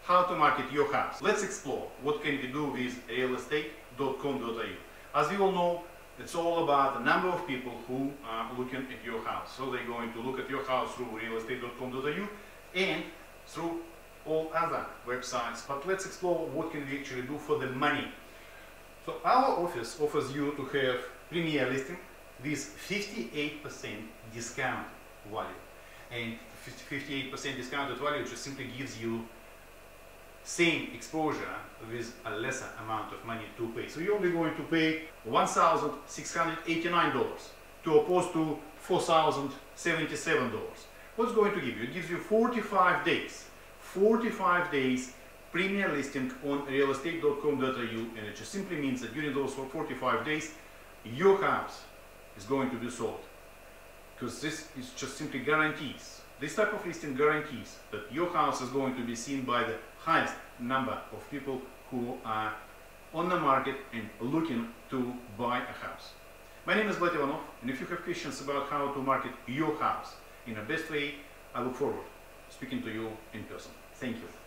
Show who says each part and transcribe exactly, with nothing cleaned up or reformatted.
Speaker 1: how to market your house. Let's explore what can we do with real estate dot com dot a u. As we all know, it's all about the number of people who are looking at your house. So they're going to look at your house through real estate dot com dot a u and through all other websites. But let's explore what can we actually do for the money. So our office offers you to have premier listing with fifty-eight percent discount value. And fifty-eight percent discounted value just simply gives you same exposure with a lesser amount of money to pay. So you're only going to pay one thousand six hundred eighty-nine dollars to opposed to four thousand seventy-seven dollars. What's it going to give you? It gives you forty-five days. forty-five days premier listing on real estate dot com dot a u, and it just simply means that during those forty-five days your house is going to be sold. Because this is just simply guarantees. This type of listing guarantees that your house is going to be seen by the highest number of people who are on the market and looking to buy a house. My name is Vlad Ivanov, and if you have questions about how to market your house in the best way, I look forward to speaking to you in person. Thank you.